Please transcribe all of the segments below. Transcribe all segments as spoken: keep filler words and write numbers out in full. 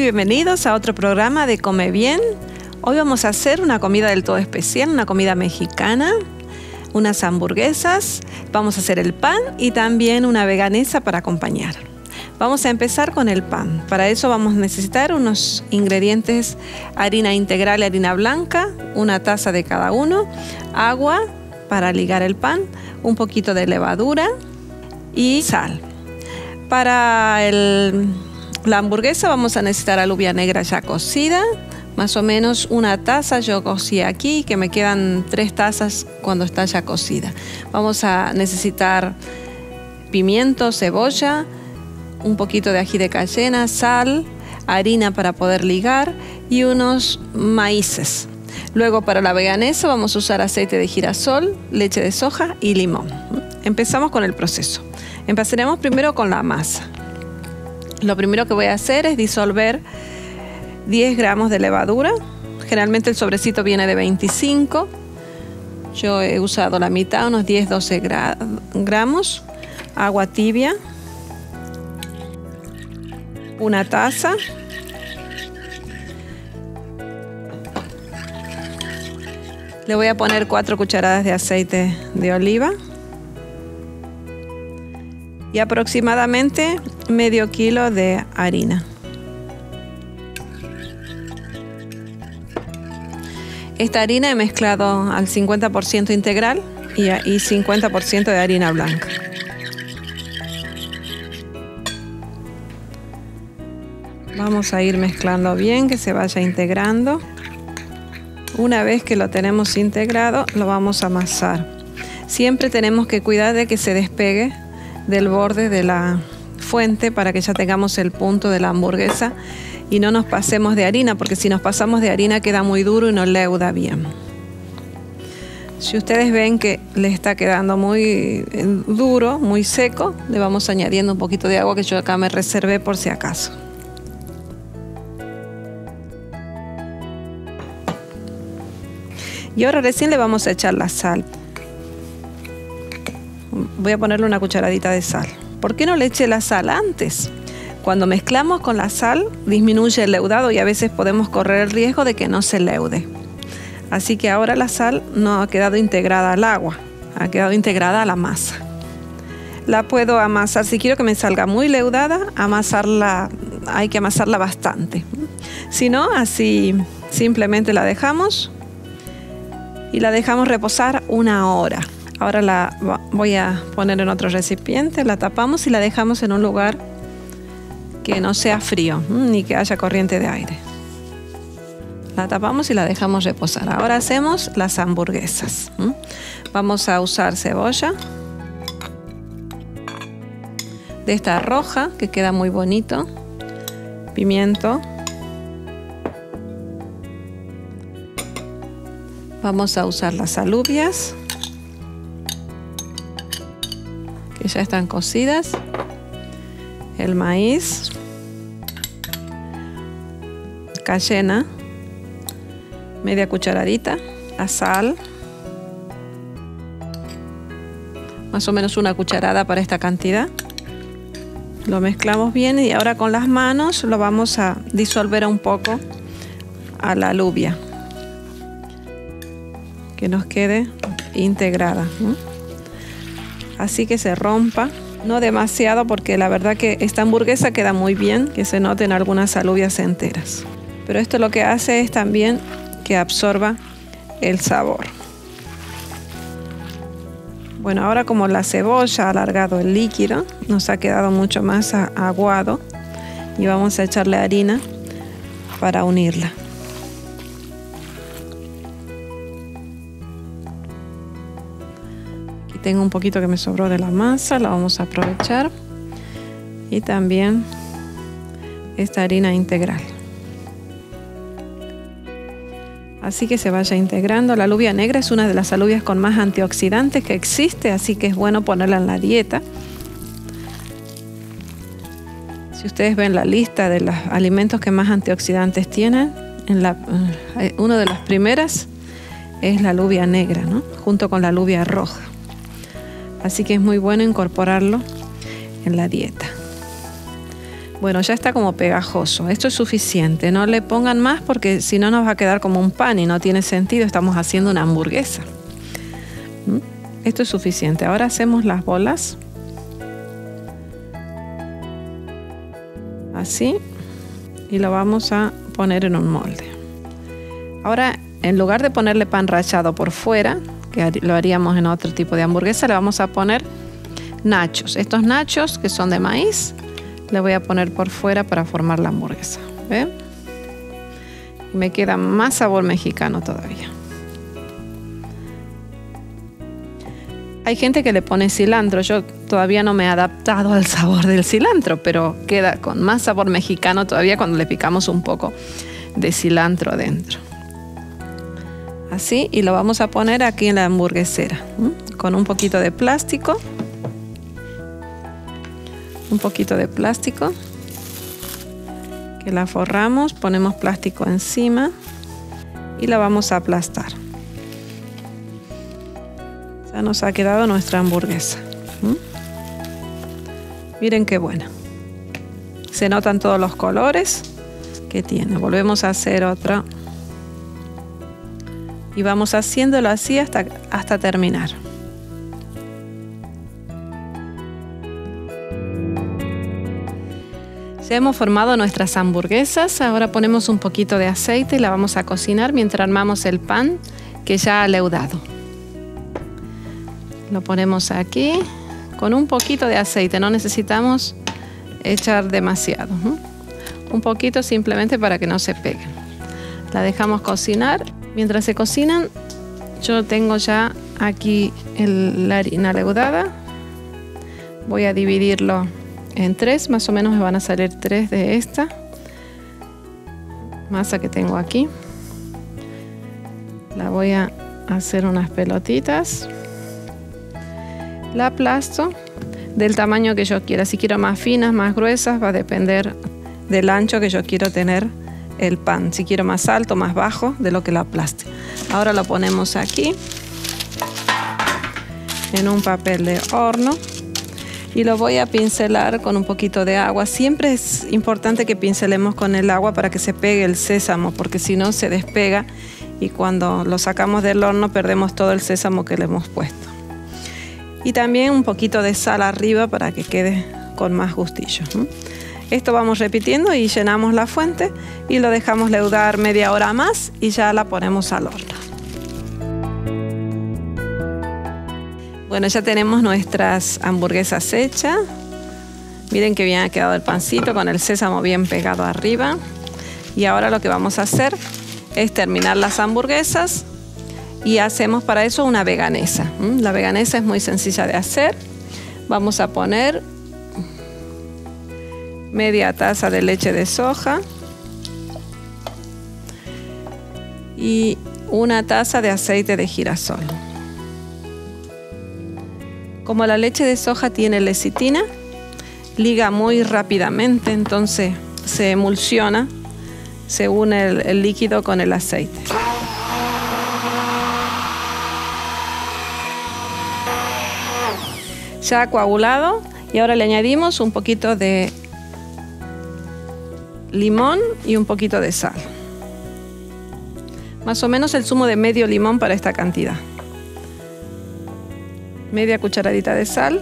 bienvenidos a otro programa de Come Bien. Hoy vamos a hacer una comida del todo especial, una comida mexicana, unas hamburguesas, vamos a hacer el pan y también una veganesa para acompañar. Vamos a empezar con el pan. Para eso vamos a necesitar unos ingredientes: harina integral y harina blanca, una taza de cada uno, agua para ligar el pan, un poquito de levadura y sal. Para el, la hamburguesa vamos a necesitar alubia negra ya cocida, más o menos una taza. Yo cocí aquí, que me quedan tres tazas cuando está ya cocida. Vamos a necesitar pimiento, cebolla, un poquito de ají de cayena, sal, harina para poder ligar y unos maíces. Luego, para la veganesa vamos a usar aceite de girasol, leche de soja y limón. Empezamos con el proceso. Empezaremos primero con la masa. Lo primero que voy a hacer es disolver diez gramos de levadura. Generalmente el sobrecito viene de veinticinco. Yo he usado la mitad, unos diez, doce gramos. Agua tibia. Una taza. Le voy a poner cuatro cucharadas de aceite de oliva. Y aproximadamente medio kilo de harina. Esta harina he mezclado al cincuenta por ciento integral y cincuenta por ciento de harina blanca. Vamos a ir mezclando bien, que se vaya integrando. Una vez que lo tenemos integrado, lo vamos a amasar. Siempre tenemos que cuidar de que se despegue del borde de la fuente para que ya tengamos el punto de la hamburguesa y no nos pasemos de harina, porque si nos pasamos de harina queda muy duro y no leuda bien. Si ustedes ven que le está quedando muy duro, muy seco, le vamos añadiendo un poquito de agua que yo acá me reservé por si acaso. Y ahora recién le vamos a echar la sal. Voy a ponerle una cucharadita de sal. ¿Por qué no le eché la sal antes? Cuando mezclamos con la sal, disminuye el leudado y a veces podemos correr el riesgo de que no se leude. Así que ahora la sal no ha quedado integrada al agua, ha quedado integrada a la masa. La puedo amasar, si quiero que me salga muy leudada, amasarla, hay que amasarla bastante. Si no, así simplemente la dejamos y la dejamos reposar una hora. Ahora la voy a poner en otro recipiente, la tapamos y la dejamos en un lugar que no sea frío, ni que haya corriente de aire. La tapamos y la dejamos reposar. Ahora hacemos las hamburguesas. Vamos a usar cebolla, de esta roja, que queda muy bonito, pimiento. Vamos a usar las alubias, que ya están cocidas, el maíz, cayena, media cucharadita, la sal, más o menos una cucharada para esta cantidad. Lo mezclamos bien y ahora con las manos lo vamos a disolver un poco a la alubia, que nos quede integrada, ¿no? Así que se rompa, no demasiado, porque la verdad que esta hamburguesa queda muy bien, que se noten algunas alubias enteras. Pero esto lo que hace es también que absorba el sabor. Bueno, ahora como la cebolla ha alargado el líquido, nos ha quedado mucho más aguado y vamos a echarle harina para unirla. Tengo un poquito que me sobró de la masa, la vamos a aprovechar. Y también esta harina integral. Así que se vaya integrando. La alubia negra es una de las alubias con más antioxidantes que existe, así que es bueno ponerla en la dieta. Si ustedes ven la lista de los alimentos que más antioxidantes tienen, en la, una de las primeras es la alubia negra, ¿no? Junto con la alubia roja. Así que es muy bueno incorporarlo en la dieta. Bueno, ya está como pegajoso. Esto es suficiente. No le pongan más porque si no nos va a quedar como un pan y no tiene sentido. Estamos haciendo una hamburguesa. ¿Mm? Esto es suficiente. Ahora hacemos las bolas. Así. Y lo vamos a poner en un molde. Ahora, en lugar de ponerle pan rallado por fuera, que lo haríamos en otro tipo de hamburguesa, le vamos a poner nachos. Estos nachos que son de maíz, le voy a poner por fuera para formar la hamburguesa. ¿Ven? Y me queda más sabor mexicano todavía. Hay gente que le pone cilantro. Yo todavía no me he adaptado al sabor del cilantro, pero queda con más sabor mexicano todavía cuando le picamos un poco de cilantro adentro. Así, y lo vamos a poner aquí en la hamburguesera, ¿m? Con un poquito de plástico. Un poquito de plástico. Que la forramos, ponemos plástico encima y la vamos a aplastar. Ya nos ha quedado nuestra hamburguesa. ¿m? Miren qué buena. Se notan todos los colores que tiene. Volvemos a hacer otra. Y vamos haciéndolo así hasta, hasta terminar. Ya hemos formado nuestras hamburguesas. Ahora ponemos un poquito de aceite y la vamos a cocinar mientras armamos el pan que ya ha leudado. Lo ponemos aquí con un poquito de aceite. No necesitamos echar demasiado. ¿eh? Un poquito simplemente para que no se peguen. La dejamos cocinar. Mientras se cocinan, yo tengo ya aquí el, la harina leudada. Voy a dividirlo en tres, más o menos me van a salir tres de esta masa que tengo aquí. La voy a hacer unas pelotitas. La aplasto del tamaño que yo quiera. Si quiero más finas, más gruesas, va a depender del ancho que yo quiero tener el pan. Si quiero más alto, más bajo, de lo que lo aplaste. Ahora lo ponemos aquí en un papel de horno y lo voy a pincelar con un poquito de agua. Siempre es importante que pincelemos con el agua para que se pegue el sésamo, porque si no se despega y cuando lo sacamos del horno perdemos todo el sésamo que le hemos puesto. Y también un poquito de sal arriba para que quede con más gustillo. Esto vamos repitiendo y llenamos la fuente y lo dejamos leudar media hora más y ya la ponemos al horno. Bueno, ya tenemos nuestras hamburguesas hechas. Miren que bien ha quedado el pancito con el sésamo bien pegado arriba. Y ahora lo que vamos a hacer es terminar las hamburguesas y hacemos para eso una veganesa. La veganesa es muy sencilla de hacer. Vamos a poner media taza de leche de soja y una taza de aceite de girasol. Como la leche de soja tiene lecitina, liga muy rápidamente, entonces se emulsiona, se une el, el líquido con el aceite. Ya ha coagulado y ahora le añadimos un poquito de limón y un poquito de sal. Más o menos el zumo de medio limón para esta cantidad. Media cucharadita de sal.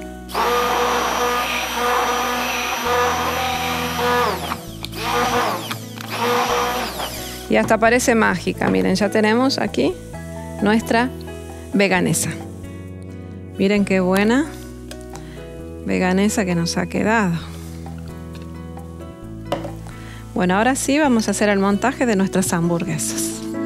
Y hasta parece mágica. Miren, ya tenemos aquí nuestra veganesa. Miren qué buena veganesa que nos ha quedado. Bueno, ahora sí vamos a hacer el montaje de nuestras hamburguesas.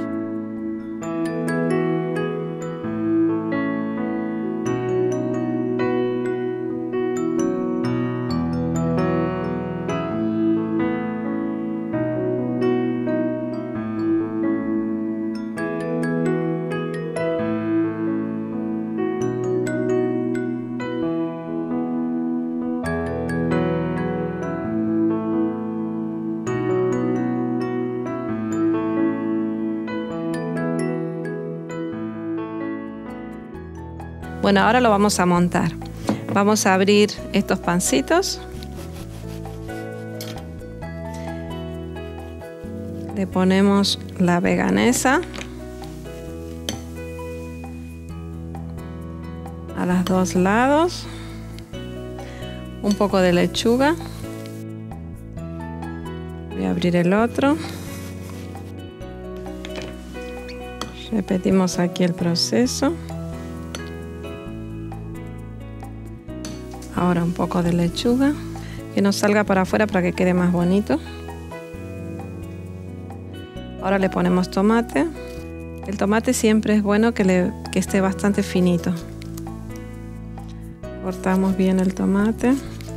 Bueno, ahora lo vamos a montar. Vamos a abrir estos pancitos. Le ponemos la veganesa a los dos lados, un poco de lechuga. Voy a abrir el otro. Repetimos aquí el proceso. Ahora un poco de lechuga, que no salga para afuera para que quede más bonito. Ahora le ponemos tomate. El tomate siempre es bueno que, le, que esté bastante finito. Cortamos bien el tomate.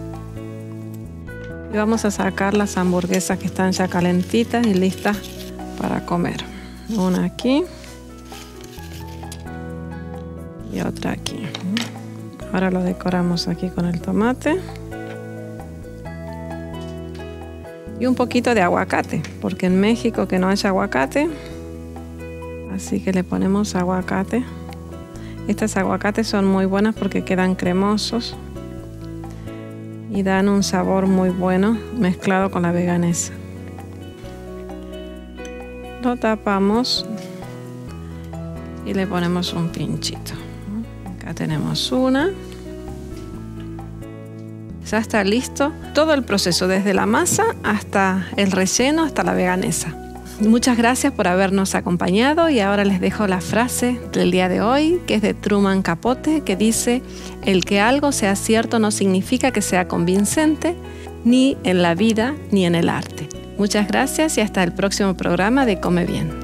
Y vamos a sacar las hamburguesas que están ya calentitas y listas para comer. Una aquí. Y otra aquí. Ahora lo decoramos aquí con el tomate. Y un poquito de aguacate, porque en México que no hay aguacate, así que le ponemos aguacate. Estas aguacates son muy buenas porque quedan cremosos y dan un sabor muy bueno mezclado con la veganesa. Lo tapamos y le ponemos un pinchito. Acá tenemos una. Ya está listo todo el proceso, desde la masa hasta el relleno, hasta la veganesa. Muchas gracias por habernos acompañado y ahora les dejo la frase del día de hoy, que es de Truman Capote, que dice: el que algo sea cierto no significa que sea convincente, ni en la vida ni en el arte. Muchas gracias y hasta el próximo programa de Come Bien.